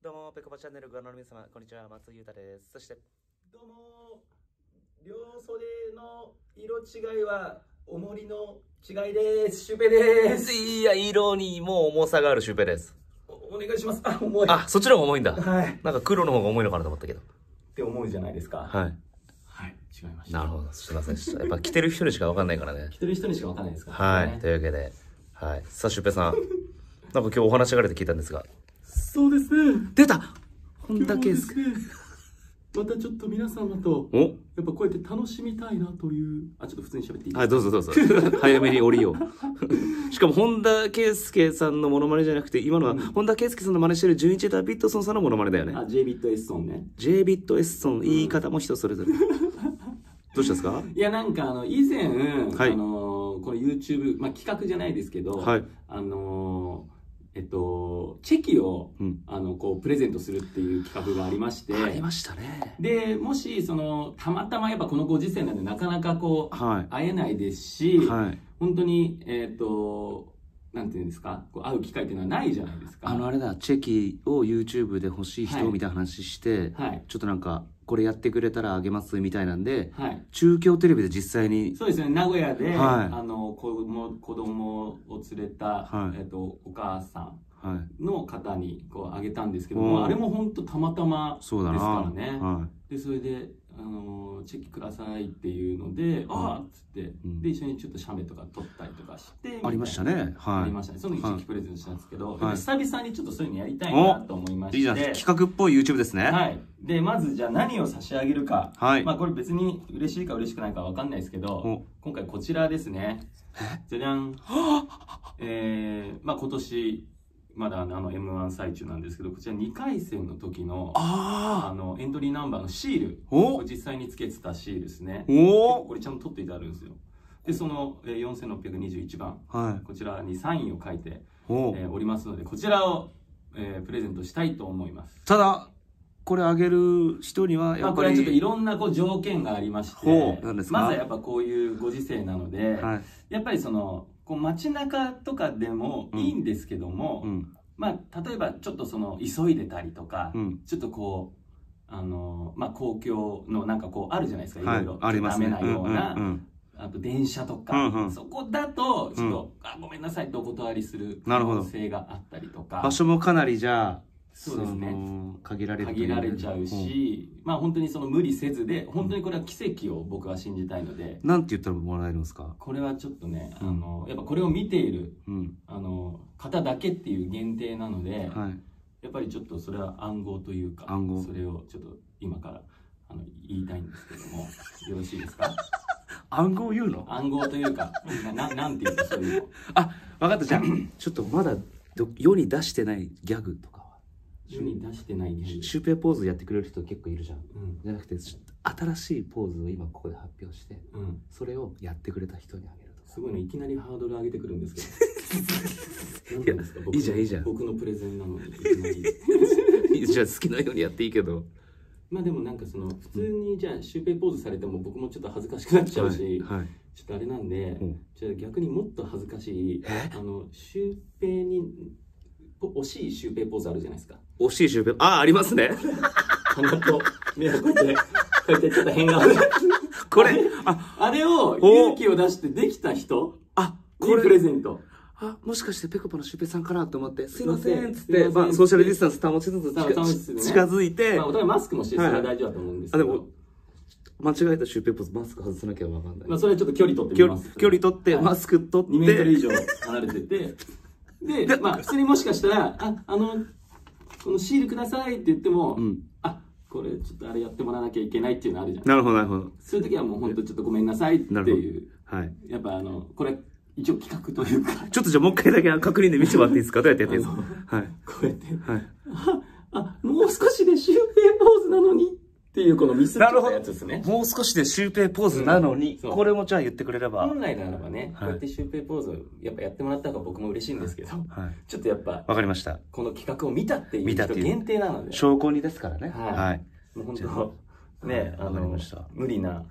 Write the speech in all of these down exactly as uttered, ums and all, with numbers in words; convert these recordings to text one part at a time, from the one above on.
どうも、ペコパチャンネルご覧の皆様、こんにちは、松井裕太です。そして、 どうも、両袖の色違いは、重りの違いです。シュウペイです。 いや、色にも重さがあるシュウペイです。 お、お願いします。あ、重い。 あ、そっちの方が重いんだ。 はい。 なんか黒の方が重いのかなと思ったけど。 って思うじゃないですか。 はい。 はい、違いました。 なるほど、すいませんでした。やっぱ着てる人にしかわかんないからね。 着てる人にしかわかんないですからね。 はい、というわけで、はい。さあ、シュウペイさん、なんか今日お話があるって聞いたんですが。 そうです。 出た本田圭佑。 またちょっと皆様と、 おやっぱこうやって楽しみたいなという、あ、ちょっと普通に喋っていいですか？ はい、どうぞどうぞ。早めに降りよう。しかも、本田圭佑さんのモノマネじゃなくて、今のは、本田圭佑さんの真似してるじゅういちダビッドソンさんのモノマネだよね。 あ、J ビット S ソンね。 J ビット S ソン、言い方も人それぞれ。どうしたんですか？ いや、なんかあの、以前、 はい、 あの、この YouTube、まあ企画じゃないですけど、 はい、 あの、えっと、チェキを、うん、あのこうプレゼントするっていう企画がありまして、 ありましたね。 でもしそのたまたまやっぱこのご時世なんでなかなかこう、はい、会えないですし、はい、本当にえっとなんていうんですか、こう会う機会っていうのはないじゃないですか。 あのあれだ、チェキを YouTube で欲しい人みたいな話して、はい、ちょっとなんかこれやってくれたらあげますみたいなんで、はい、中京テレビで実際にそうですね、名古屋で、はい、あの子供子供を連れた、はい、えっとお母さんの方にこうあげたんですけども、はい、あれも本当たまたまですからね。はい、でそれであのチェキくださいっていうので、ああっつって、うん、で一緒にちょっと写メとか撮ったりとかしてありましたね。はい、 ありましたね。その時チェキプレゼントしたんですけど、はい、久々にちょっとそういうのやりたいなと思いまして、いいじゃん、 企画っぽい YouTube ですね。 はい。でまずじゃあ何を差し上げるか、はい、まあこれ別に嬉しいか嬉しくないかわかんないですけど、今回こちらですね。じゃじゃん。えー、まあ今年まだあの エムワン 最中なんですけど、こちらにかい戦の時のあのエントリーナンバーのシール、これ実際につけてたシールですね。おこれちゃんと取っていてあるんですよ。でそのよんせんろっぴゃくにじゅういちばん、はい、こちらにサインを書いてお,、えー、おりますので、こちらを、えー、プレゼントしたいと思います。ただこれあげる人にはやっぱり、まあ、 これはちょっといろんなこう条件がありまして、まずはやっぱこういうご時世なので、はい、やっぱりそのこう街中とかでもいいんですけども、うんうん、まあ例えばちょっとその急いでたりとか、うん、ちょっとこうあのまあ公共のなんかこうあるじゃないですか、いろいろダメなような、あと電車とか、うんうん、そこだとちょっと、うん、あごめんなさいとお断りする可能性があったりとか、 場所もかなりじゃあそうですね、 限られる限られちゃうし、うん、まあ本当にその無理せずで、本当にこれは奇跡を僕は信じたいので、 なんて言ったらもらえるんですか？これはちょっとね、うん、あのやっぱこれを見ている、うん、あの方だけっていう限定なので、はい、やっぱりちょっとそれは暗号というか、暗号それをちょっと今からあの言いたいんですけども、よろしいですか？ 暗号言うの？ 暗号というか、ななんて言うかそういうの。 あ、分かった。じゃあちょっとまだ世に出してないギャグとか。 世に出してないギャグ。 シュウペイポーズやってくれる人結構いるじゃん。うん、じゃなくて新しいポーズを今ここで発表して、うん、それをやってくれた人にあげるとか。 すごいね、いきなりハードル上げてくるんですけど。 いや、いいじゃんいいじゃん。 僕のプレゼンなのにいきなり。じゃあ好きなようにやっていいけど。まあでもなんかその普通にじゃあシュウペイポーズされても僕もちょっと恥ずかしくなっちゃうし、はいはい、ちょっとあれなんで、うん、じゃあ逆にもっと恥ずかしいあのシュウペイに惜しいシュウペイポーズあるじゃないですか。 惜しいシュウペイ、あ、ありますね。 鼻と目をこうやってこうやってちょっと変顔でこれああれを勇気を出してできた人あこれプレゼント。 あ、もしかしてペコパのシュウペイさんかなと思って、すいませんっつって、まあ、ソーシャルディスタンス保ちつつ近づいて、 まあ、お互いマスクもして、それは大丈夫だと思うんですけど。あ、でも、 間違えたシュウペイポーズ、マスク外さなきゃわかんない。 まあ、それはちょっと距離取ってみます。 距離取って、マスク取って。 にメートル以上離れてて、で、まあ、普通にもしかしたら、あ、あの、このシールくださいって言っても、あ、これちょっとあれやってもらわなきゃいけないっていうのあるじゃん。 なるほど、なるほど。 そういう時はもう本当ちょっとごめんなさいっていう。はい。やっぱあの、これ、一応企画というかちょっとじゃあもう一回だけ確認で見てもらっていいですか？どうやってやってるんですか？はい。 こうやって。はい。あ、あ、もう少しでシュウペイポーズなのにっていうこのミスったやつですね。 もう少しでシュウペイポーズなのに、これもじゃあ言ってくれれば。 本来ならばね、こうやってシュウペイポーズをやっぱやってもらった方が僕も嬉しいんですけど、ちょっとやっぱ。 わかりました。 この企画を見たっていう人限定なので。 証拠にですからね。 はい。もう本当ね、あの、無理な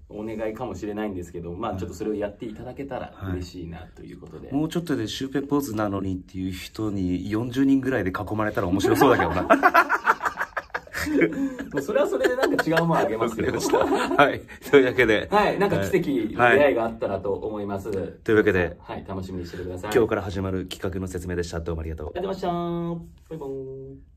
お願いかもしれないんですけど、まあちょっとそれをやっていただけたら嬉しいなということで、 はい、もうちょっとでシュウペイポーズなのにっていう人によんじゅうにんぐらいで囲まれたら面白そうだけどな。 もうそれはそれでなんか違うものあげますけど。 はい。というわけで。 はい。なんか奇跡の出会いがあったらと思います。はい、 というわけで。 はい。楽しみにしててください。 今日から始まる企画の説明でした。どうもありがとう。 ありがとうございました。バイバーイ。